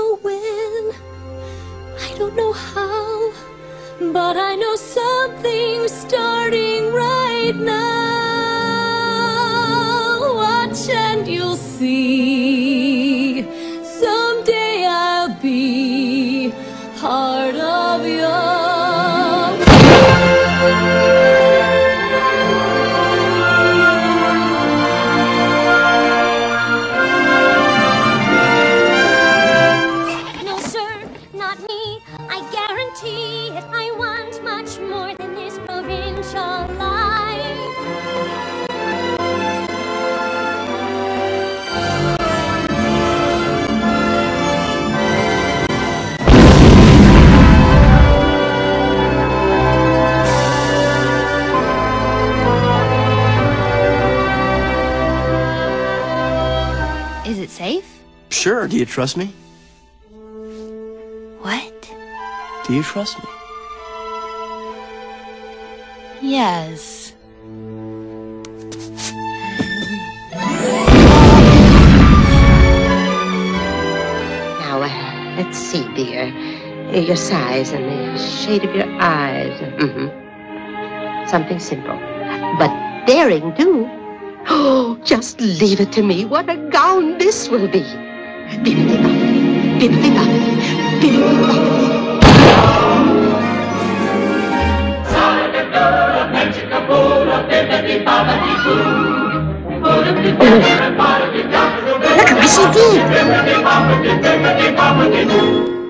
know when, I don't know how, but I know something's starting right now. Watch and you'll see, someday I'll be part of your I want much more than this provincial life. Is it safe? Sure. Do you trust me? What? Do you trust me? Yes. Now, let's see, dear. Your size and the shade of your eyes. Something simple. But daring, too. Oh, just leave it to me. What a gown this will be. Bibbidi-bobbidi, bibbidi-bobbidi, bibbidi-bobbidi. Look at my CD!